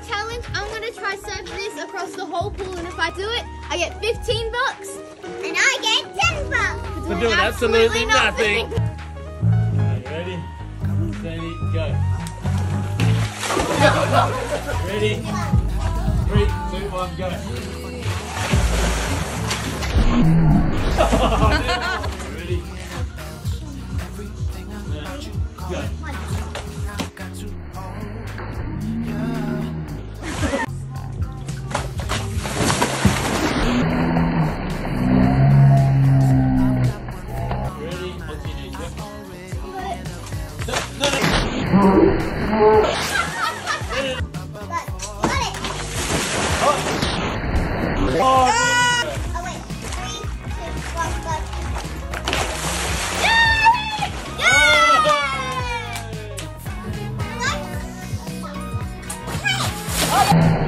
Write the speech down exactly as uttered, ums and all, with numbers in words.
challenge. I'm going to try surfing this across the whole pool, and if I do it, I get fifteen bucks. And I get ten bucks. For doing, doing absolutely, absolutely nothing. nothing. Right, ready? Steady, go. Ready? Three, two, one, go. Ready? Now, go. Oh, wait. Three, two, one, go. Yay! Yay! What? Hey!